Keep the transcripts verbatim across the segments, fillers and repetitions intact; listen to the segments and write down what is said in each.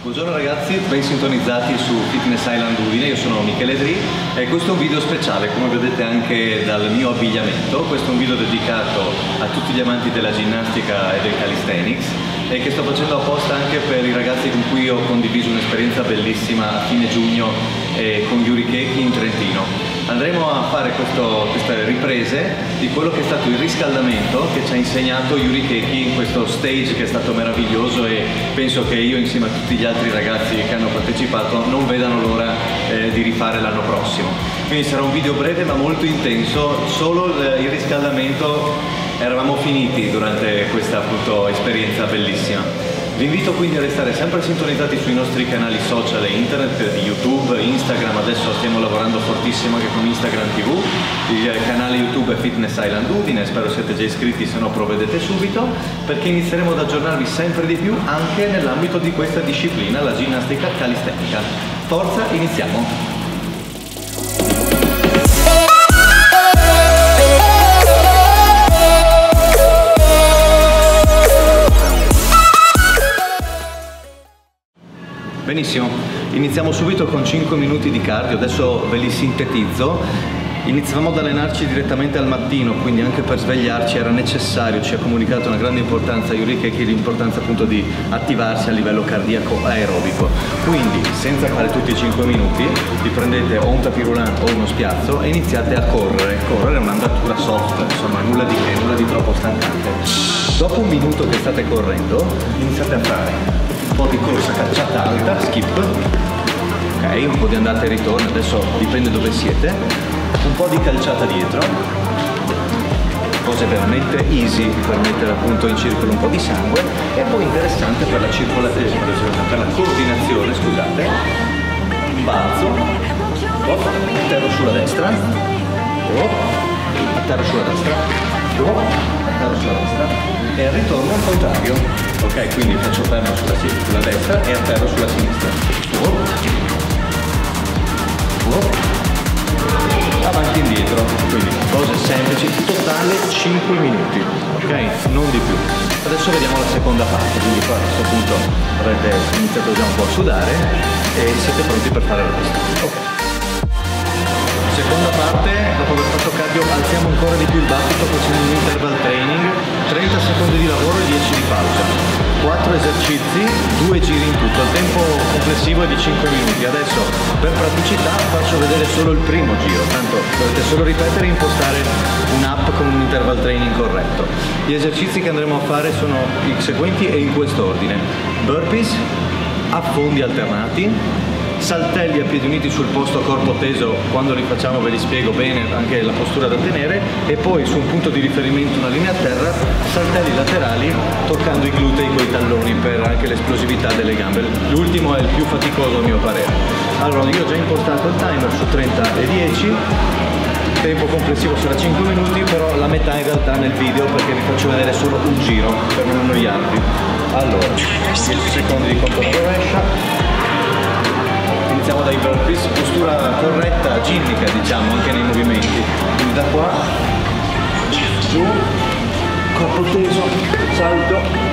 Buongiorno ragazzi, ben sintonizzati su Fitness Island Udine, io sono Michele Dri e questo è un video speciale, come vedete anche dal mio abbigliamento. Questo è un video dedicato a tutti gli amanti della ginnastica e del calisthenics e che sto facendo apposta anche per i ragazzi con cui ho condiviso un'esperienza bellissima a fine giugno eh, con Yuri Keiki in Trentino. Andremo a fare questo, queste riprese di quello che è stato il riscaldamento che ci ha insegnato Yuri Keiki in questo stage che è stato meraviglioso, e penso che io insieme a tutti gli altri ragazzi che hanno partecipato non vedano l'ora eh, di rifare l'anno prossimo. Quindi sarà un video breve ma molto intenso, solo il, il riscaldamento eravamo finiti durante questa appunto esperienza bellissima. Vi invito quindi a restare sempre sintonizzati sui nostri canali social e internet di YouTube, Instagram. Adesso stiamo lavorando fortissimo anche con Instagram T V, il canale YouTube è Fitness Island Udine, spero siate già iscritti, se no provvedete subito, perché inizieremo ad aggiornarvi sempre di più anche nell'ambito di questa disciplina, la ginnastica calistenica. Forza, iniziamo! Benissimo, iniziamo subito con cinque minuti di cardio, adesso ve li sintetizzo. Iniziamo ad allenarci direttamente al mattino, quindi anche per svegliarci era necessario, ci ha comunicato una grande importanza Yuri Keiki, l'importanza appunto di attivarsi a livello cardiaco aerobico. Quindi senza fare tutti i cinque minuti, vi prendete o un tapis-roulant o uno spiazzo e iniziate a correre. Correre è un'andatura soft, insomma nulla di che, nulla di troppo stancante. Dopo un minuto che state correndo, iniziate a fare un po' di corsa cacciata alta, skip, ok, un po' di andata e ritorno, adesso dipende dove siete, un po' di calciata dietro, cose veramente easy per mettere appunto in circolo un po' di sangue, e poi interessante per la circolazione, per la coordinazione, scusate, un balzo, oh, atterro sulla destra, oh, atterro sulla destra, oh, atterro sulla destra, e al ritorno al contrario. Ok, quindi faccio fermo sulla, sulla destra e atterro sulla sinistra. Oh. Oh. Avanti e indietro, quindi cose semplici, totale cinque minuti, ok? Non di più. Adesso vediamo la seconda parte, quindi qua a questo punto avrete iniziato già un po' a sudare e siete pronti per fare il resto. Ok. Seconda parte, dopo aver fatto cardio alziamo ancora di più il battito facendo un interval training, trenta secondi di lavoro e dieci di pausa, quattro esercizi, due giri in tutto, il tempo complessivo è di cinque minuti. Adesso per praticità faccio vedere solo il primo giro, tanto dovete solo ripetere e impostare un'app con un interval training corretto. Gli esercizi che andremo a fare sono i seguenti e in quest'ordine: burpees, affondi alternati, saltelli a piedi uniti sul posto corpo teso, quando li facciamo ve li spiego bene anche la postura da tenere, e poi su un punto di riferimento, una linea a terra, saltelli laterali toccando i glutei coi talloni per anche l'esplosività delle gambe. L'ultimo è il più faticoso a mio parere. Allora, io ho già impostato il timer su trenta e dieci, il tempo complessivo sarà cinque minuti, però la metà in realtà nel video perché vi faccio vedere solo un giro per non annoiarvi. Allora, dieci secondi di controllo rovescia. Iniziamo dai burpees, postura corretta, ginnica diciamo anche nei movimenti, quindi da qua, giù, corpo teso, salto,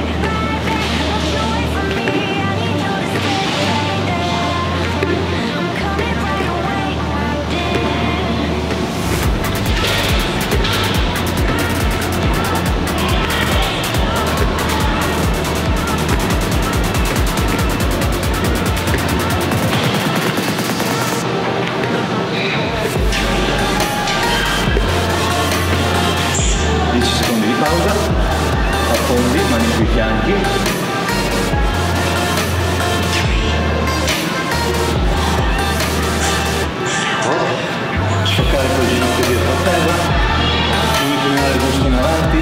affondi, mani sui fianchi, toccare col ginocchio dietro a terra, inclinare il busto in avanti,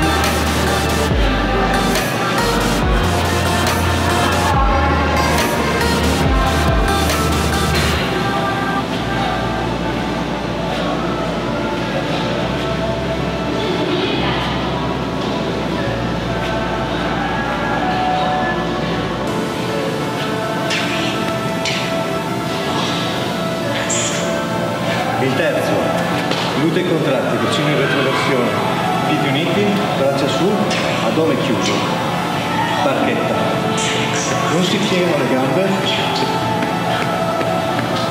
il terzo, glutei contratti, vicino in retroversione, piedi uniti, braccia su, addome chiuso, barchetta, non si piegano le gambe,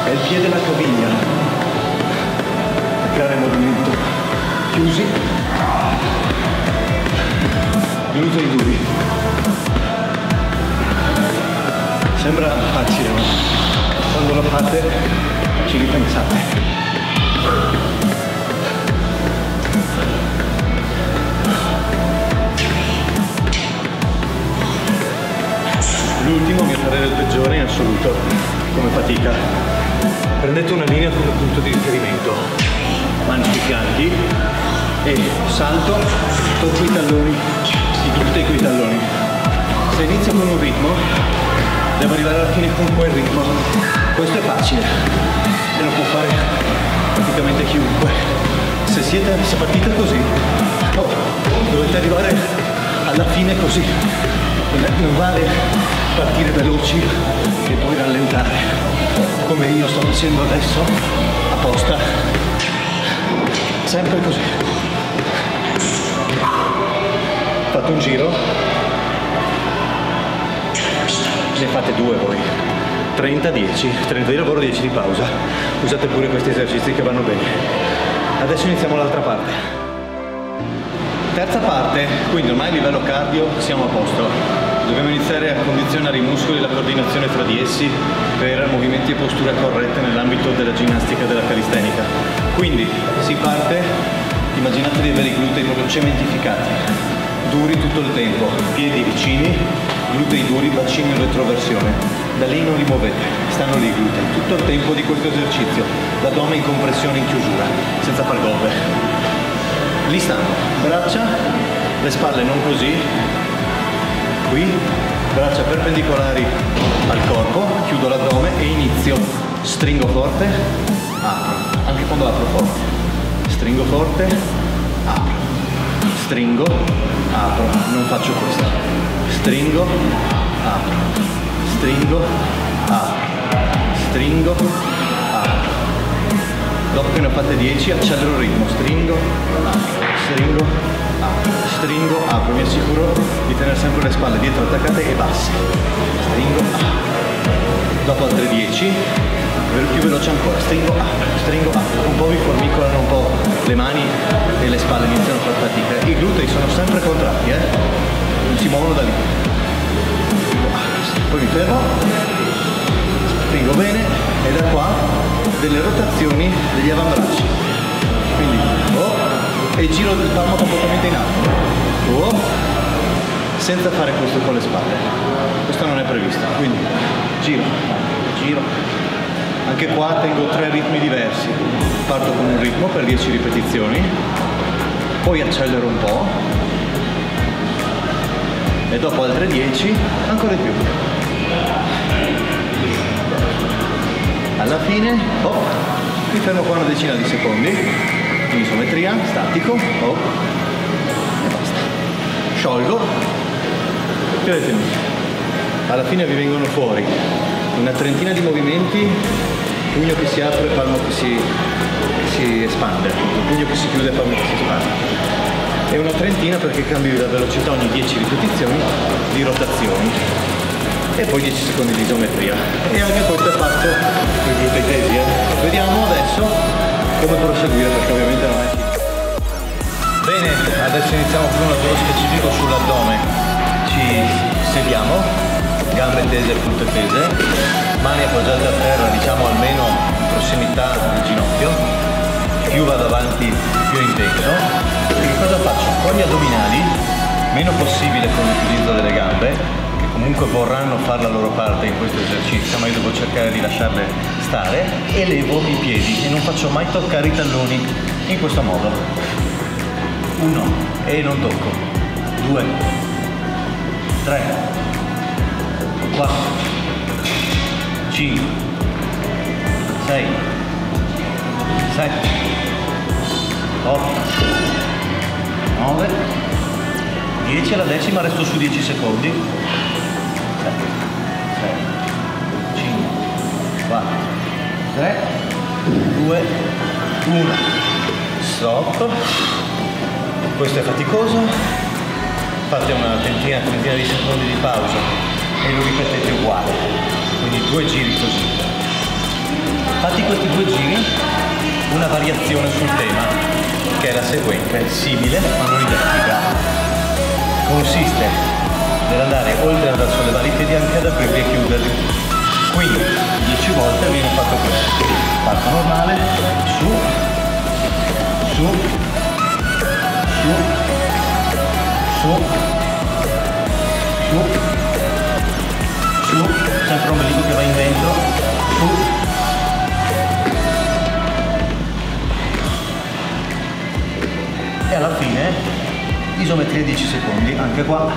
è il piede e la caviglia a creare movimento. Chiusi, glutei duri. Sembra facile, ma quando lo fate ci ripensate. L'ultimo, a mio parere, è il peggiore in assoluto come fatica. Prendete una linea come punto di riferimento, mani sui fianchi e salto, tocco i talloni, i glutei con i talloni. Se inizio con un ritmo, devo arrivare alla fine con quel ritmo. Questo è facile e lo può fare praticamente chiunque. Se siete, se partite così, oh, dovete arrivare alla fine così. Non vale partire veloci e poi rallentare, come io sto facendo adesso, apposta. Sempre così. Fate un giro, ne fate due voi. trenta dieci, trenta di lavoro, dieci di pausa. Usate pure questi esercizi che vanno bene. Adesso iniziamo l'altra parte. Terza parte, quindi ormai a livello cardio siamo a posto. Dobbiamo iniziare a condizionare i muscoli e la coordinazione fra di essi per movimenti e posture corrette nell'ambito della ginnastica e della calistenica. Quindi si parte, immaginate di avere i glutei proprio cementificati, duri tutto il tempo, piedi vicini, glutei duri, bacino in retroversione. Da lì non li muovete, stanno lì i glutei tutto il tempo di questo esercizio, l'addome in compressione in chiusura, senza far gobbe. Lì stanno, braccia, le spalle non così, qui, braccia perpendicolari al corpo, chiudo l'addome e inizio, stringo forte, apro, anche quando apro forte, stringo forte, apro, stringo, apro, non faccio questo, stringo, apro, stringo, apro, stringo, apro. Dopo che ne ho fatte dieci accelero il ritmo, stringo, apro, stringo, apro, stringo, apro, mi assicuro di tenere sempre le spalle dietro attaccate e basse, stringo, apro. Dopo altre dieci, più veloce ancora, stringo, apro, stringo, apro, un po' vi formicolano un po' le mani e le spalle iniziano a far fatica, i glutei sono sempre contratti, eh? Non si muovono da lì, poi mi fermo, stringo bene e da qua delle rotazioni degli avambracci, quindi oh, e giro del palmo completamente in alto, oh, senza fare questo con le spalle, questo non è previsto, quindi giro, giro, anche qua tengo tre ritmi diversi, parto con un ritmo per dieci ripetizioni, poi accelero un po' e dopo altre dieci ancora di più. Alla fine, oh, mi fermo qua una decina di secondi, in isometria, statico, oh, e basta. Sciolgo, tenuti. Alla fine vi vengono fuori una trentina di movimenti, pugno che si apre, palmo che si, che si espande, pugno che si chiude, palmo che si espande. E una trentina perché cambi la velocità ogni dieci ripetizioni di rotazioni. E poi dieci secondi di isometria. E anche questo è fatto con i glutei tesi, eh. Vediamo adesso come proseguire, perché ovviamente non è finito. Bene, adesso iniziamo con un lavoro specifico sull'addome. Ci sediamo, gambe tese e punte tese, mani appoggiate a terra, diciamo almeno in prossimità del ginocchio, più vado avanti più intenso. E che cosa faccio? Con gli addominali, meno possibile con l'utilizzo delle gambe, comunque vorranno fare la loro parte in questo esercizio, ma io devo cercare di lasciarle stare, elevo i piedi e non faccio mai toccare i talloni in questo modo. Uno, e non tocco. Due, tre, quattro, cinque, sei, sette, otto, nove, dieci, alla decima resto su dieci secondi. sette, sei, cinque, quattro, tre, due, uno. Stop. Questo è faticoso. Fate una trentina, trentina di secondi di pausa e lo ripetete uguale. Quindi due giri così. Fatti questi due giri, una variazione sul tema, che è la seguente, simile ma non identica. Consiste nell'andare oltre ad sollevare i piedi anche ad aprirli e chiuderli. Quindi dieci volte viene fatto questo. Parto normale, su, su, su, su, su, su, sempre un ombelico che va in dentro, su. E alla fine isometria dieci secondi, anche qua.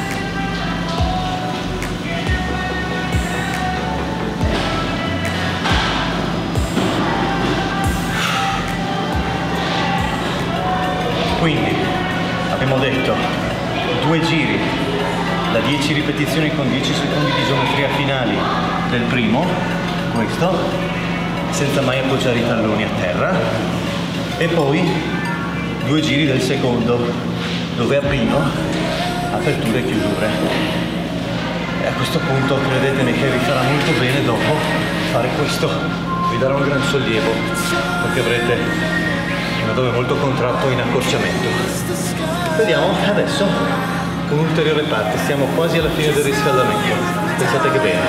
Quindi abbiamo detto due giri da dieci ripetizioni con dieci secondi di isometria finali del primo, questo, senza mai appoggiare i talloni a terra, e poi due giri del secondo, dove aprino, aperture e chiusure. E a questo punto credetemi che vi farà molto bene dopo fare questo, vi darà un gran sollievo, perché avrete un addome molto contratto in accorciamento. Vediamo adesso con un'ulteriore parte, siamo quasi alla fine del riscaldamento, pensate che bene.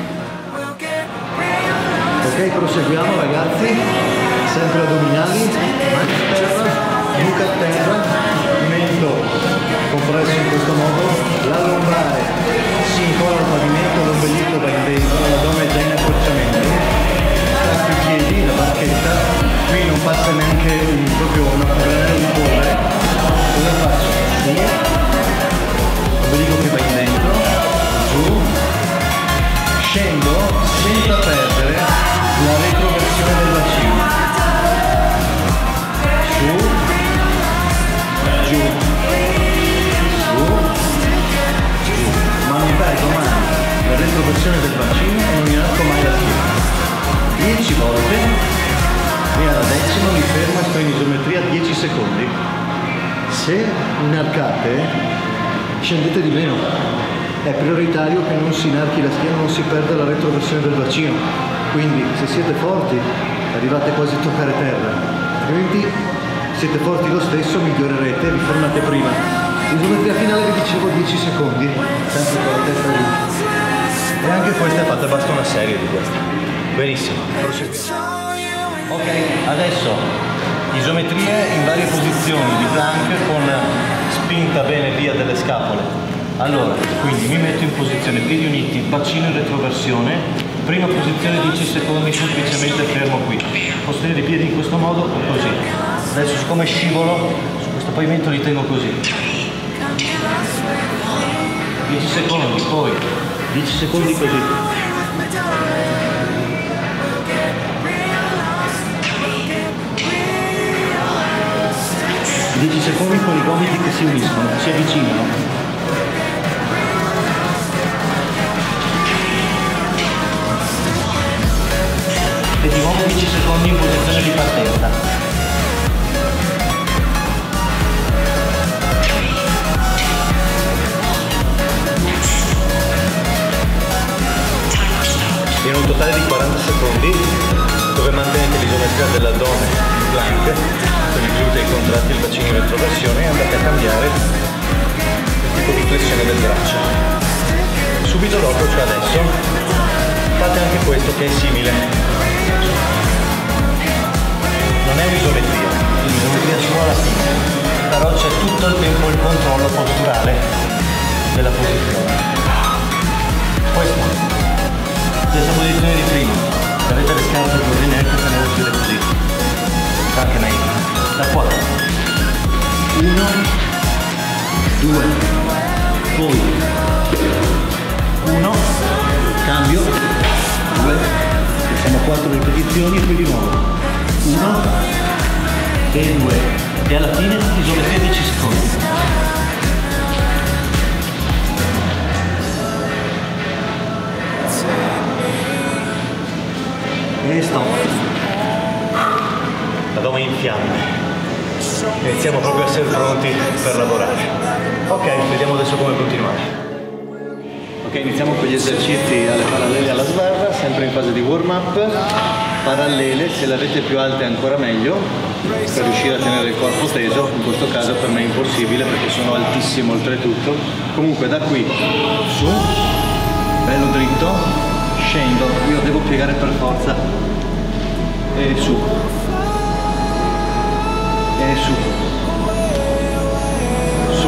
Ok, proseguiamo ragazzi, sempre addominali, mani a terra, nuca a terra, mento compresso in questo modo, la lombare si incolla al pavimento, l'ombelico va in dentro, l'addome è già in accorciamento, stacco i piedi, la barchetta, qui non passa neanche proprio una pagella di polvere, cosa faccio? Su, l'ombelico che va in dentro, giù, scendo senza perdere la retroversione del bacino, su, giù, su, giù, ma non perdo mai la retroversione del bacino e non mi alzo mai la schiena. dieci volte e alla decima mi fermo e sto in isometria dieci secondi. Se inarcate, scendete di meno. È prioritario che non si inarchi la schiena, non si perda la retroversione del bacino. Quindi se siete forti arrivate quasi a toccare terra, altrimenti siete forti lo stesso, migliorerete, vi fermate prima. Isometria finale vi dicevo dieci secondi, sempre con la testa giù. E anche questa è fatta, basta una serie di queste. Benissimo, proseguiamo. Ok, adesso isometrie in varie posizioni di plank con spinta bene via delle scapole. Allora, quindi mi metto in posizione piedi uniti, bacino in retroversione, prima posizione dieci secondi, semplicemente fermo qui. Sostenere i piedi in questo modo o così. Adesso siccome scivolo su questo pavimento li tengo così. dieci secondi, poi dieci secondi così. dieci secondi con i gomiti che si uniscono, si avvicinano. E di nuovo dieci secondi in posizione di partenza. In un totale di quaranta secondi, dove mantenete l'isometria dell'addome in plank, quindi glutei contratti, il bacino in retroversione, e andate a cambiare il tipo di flessione del braccio. Subito dopo, cioè adesso, fate anche questo che è simile. Non è un'isometria, l'isometria solo alla fine, però c'è tutto il tempo il controllo posturale della posizione. Questo, stessa posizione di prima, se avete le scarpe così neanche se ne uscite così, anche meglio. Da qua, uno, due, poi uno, cambio, due, facciamo quattro ripetizioni e poi di nuovo uno e due, e alla fine isometria dieci secondi. E stop. L'addome in fiamme. Iniziamo proprio a essere pronti per lavorare. Ok, vediamo adesso come continuare. Ok, iniziamo con gli esercizi alle parallele alla sbarra, sempre in fase di warm up. parallele, se le avete più alte ancora meglio, per riuscire a tenere il corpo teso. In questo caso per me è impossibile perché sono altissimo oltretutto. Comunque da qui su, bello dritto, scendo, io devo piegare per forza, e su, e su, su.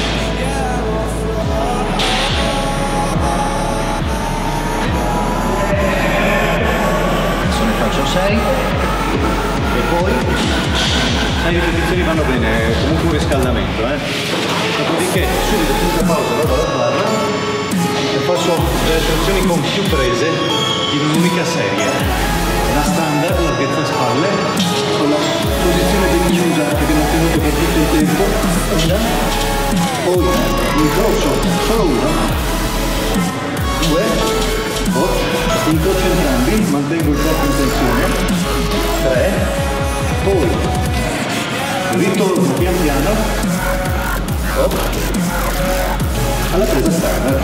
Adesso ne faccio sei e poi sei ripetizioni vanno bene, comunque un riscaldamento, eh. Dopodiché subito senza pausa vado alla barra e faccio delle trazioni con più prese in un'unica serie. La standard, larghezza spalle, con la posizione di chiusa che abbiamo tenuto per tutto il tempo. Una, poi incrocio solo uno, due, oh, incrocio entrambi, mantengo il corpo in tensione, tre, poi ritorno pian piano, oh, alla presa standard.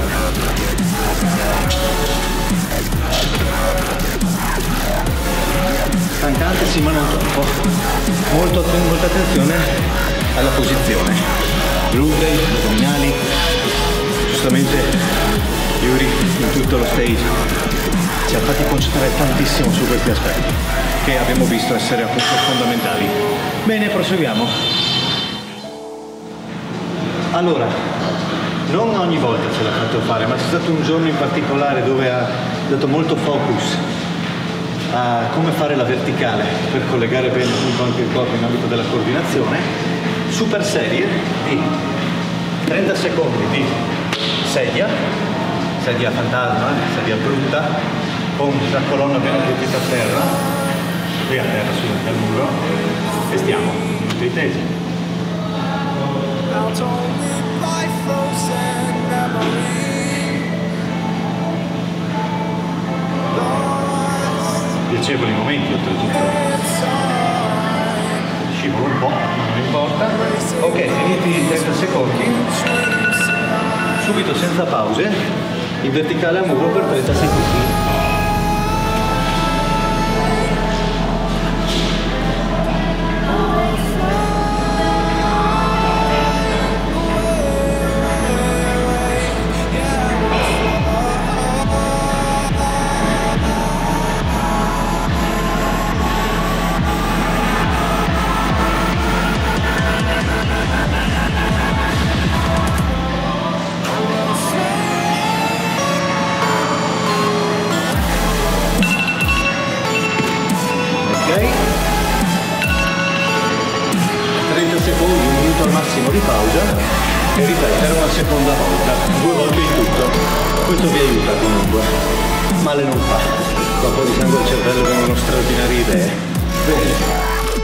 Stancante sì, ma non troppo. Molto, molta attenzione alla posizione. Glutei, addominali. Giustamente Yuri in tutto lo stage ci ha fatti concentrare tantissimo su questi aspetti che abbiamo visto essere appunto fondamentali. Bene, proseguiamo. Allora, non ogni volta ce l'ha fatto fare, ma c'è stato un giorno in particolare dove ha dato molto focus a come fare la verticale per collegare bene appunto anche il corpo in ambito della coordinazione. Super serie di trenta secondi di sedia, sedia fantasma, sedia brutta, con la colonna ben appoggiata a terra, qui a terra su al muro, e stiamo tutti tesi. Piacevoli momenti oltretutto. Scivolo un po', non importa. Ok, finiti i trenta secondi, subito senza pause, in verticale a muro per trenta secondi. trenta secondi, un minuto al massimo di pausa e ripetere una seconda volta, due volte in tutto. Questo vi aiuta comunque, male non fa. Dopo di sangue al cervello vengono straordinarie idee. Bene.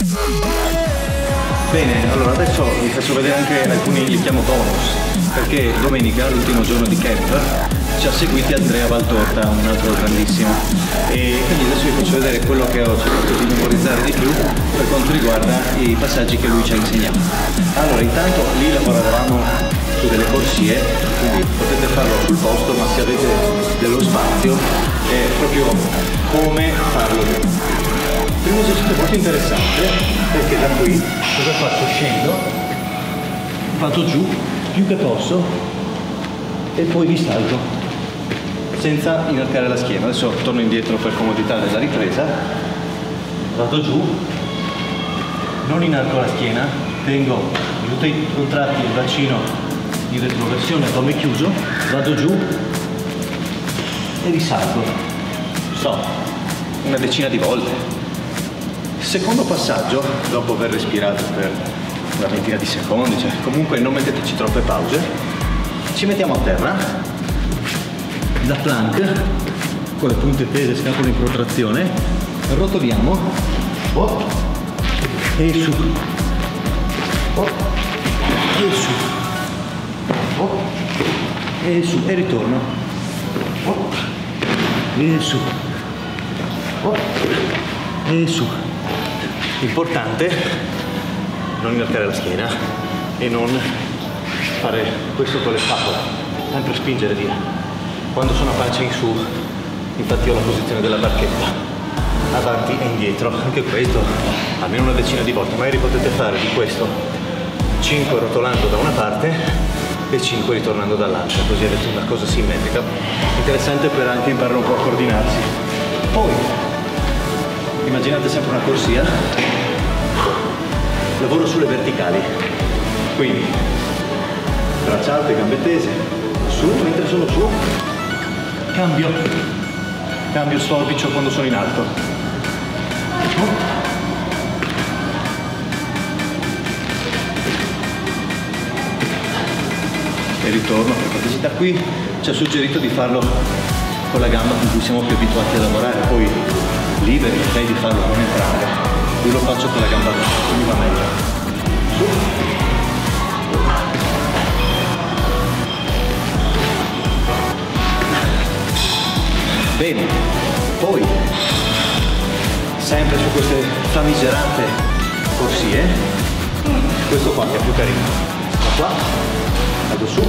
Bene, allora adesso vi faccio vedere anche alcuni, li chiamo bonus, perché domenica, l'ultimo giorno di camp, ci ha seguiti Andrea Valtorta, un altro grandissimo, e quindi adesso vi faccio vedere quello che ho cercato di memorizzare di più per quanto riguarda i passaggi che lui ci ha insegnato. Allora, intanto lì lavoravamo su delle corsie, quindi potete farlo sul posto, ma se avete dello spazio è proprio come farlo. Primo esercizio molto interessante, perché da qui cosa faccio? Scendo, vado giù più che posso e poi risalgo senza inarcare la schiena. Adesso torno indietro per comodità della ripresa, vado giù, non inarco la schiena, tengo tutti i contratti il bacino in retroversione, addome chiuso, vado giù e risalgo, so, una decina di volte. Secondo passaggio, dopo aver respirato per una ventina di secondi, cioè comunque non metteteci troppe pause, ci mettiamo a terra, da plank, con le punte tese, scapole in protrazione, rotoliamo, oh, e su, oh, e su, oh, e su, e ritorno, oh, e su, oh, e su. Importante non inarcare la schiena e non fare questo con le scapole, sempre spingere via. Quando sono a pancia in su, infatti ho la posizione della barchetta. avanti e indietro. Anche questo almeno una decina di volte. Magari potete fare di questo cinque rotolando da una parte e cinque ritornando dall'altra, così avete una cosa simmetrica. Interessante per anche imparare un po' a coordinarsi. Poi immaginate sempre una corsia, lavoro sulle verticali, quindi braccia alte, gambe tese, su, mentre sono su, cambio, cambio sforbicio quando sono in alto, e ritorno per praticità. Qui ci ha suggerito di farlo con la gamba con cui siamo più abituati a lavorare, poi liberi okay, di farlo con entrambe. Io lo faccio con la gamba destra, mi va meglio. Su. Bene, poi sempre su queste famigerate corsie, questo qua che è più carino, da qua, vado su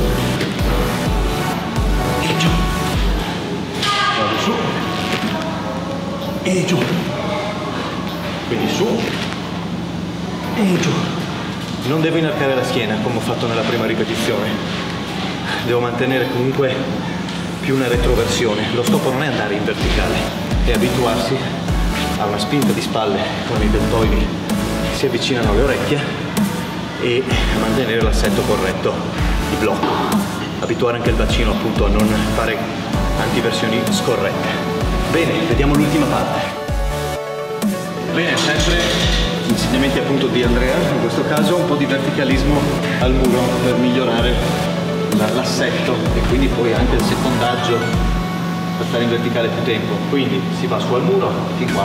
e giù, vado su e giù, quindi su e giù. Non devo inarcare la schiena come ho fatto nella prima ripetizione, devo mantenere comunque più una retroversione. Lo scopo non è andare in verticale, è abituarsi a una spinta di spalle con i deltoidi che si avvicinano alle orecchie e a mantenere l'assetto corretto di blocco, abituare anche il bacino appunto a non fare antiversioni scorrette. Bene, vediamo l'ultima parte. Bene, sempre insegnamenti appunto di Andrea, in questo caso un po' di verticalismo al muro per migliorare l'assetto e quindi poi anche il secondaggio per stare in verticale più tempo. Quindi si va su al muro fin qua,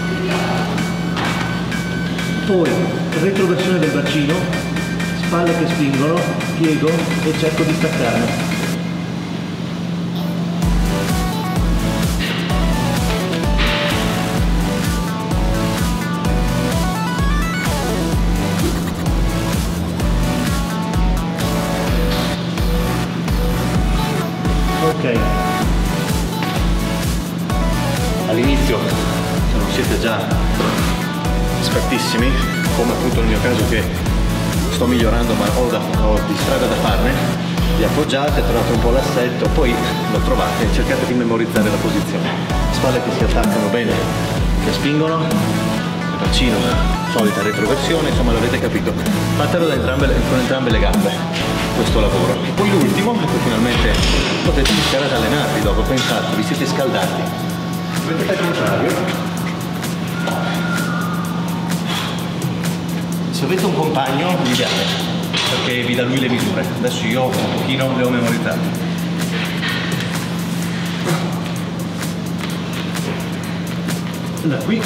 poi retroversione del bacino, spalle che spingono, piego e cerco di staccarne. Ok, all'inizio se non siete già espertissimi, come appunto nel mio caso che sto migliorando ma ho, da, ho di strada da farne, vi appoggiate, trovate un po' l'assetto, poi lo trovate, cercate di memorizzare la posizione, spalle che si attaccano bene, che spingono, il bacino, solita retroversione, insomma l'avete capito, fatelo da entrambe, con entrambe le gambe questo lavoro. E poi l'ultimo, ecco, finalmente potete iniziare ad allenarvi dopo, pensate, vi siete scaldati, vedete al contrario, se avete un compagno l'ideale, perché vi dà lui le misure, adesso io un pochino le ho memorizzate. Da qui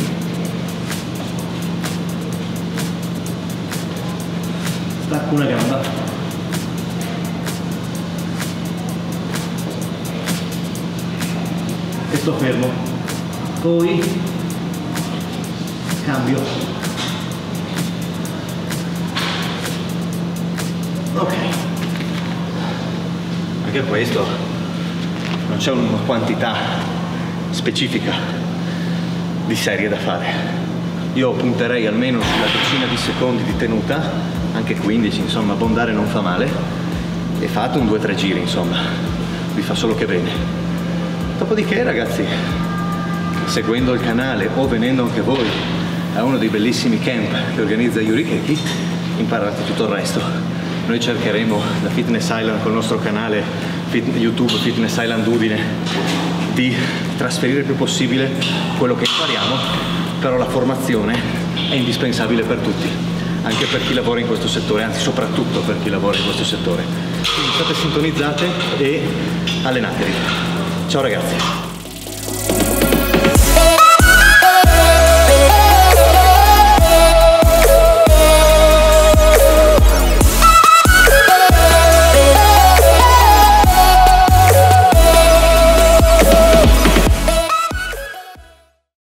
stacco una gamba e sto fermo, poi cambio, ok, anche questo non c'è una quantità specifica di serie da fare, io punterei almeno sulla decina di secondi di tenuta, anche quindici, insomma abbondare non fa male, e fate un due tre giri, insomma vi fa solo che bene. Dopodiché ragazzi, seguendo il canale o venendo anche voi a uno dei bellissimi camp che organizza Yuri Keki, imparate tutto il resto. Noi cercheremo da Fitness Island col nostro canale YouTube Fitness Island Udine di trasferire il più possibile quello che impariamo, però la formazione è indispensabile per tutti, anche per chi lavora in questo settore, anzi soprattutto per chi lavora in questo settore. Quindi state sintonizzate e allenatevi. Ciao ragazzi!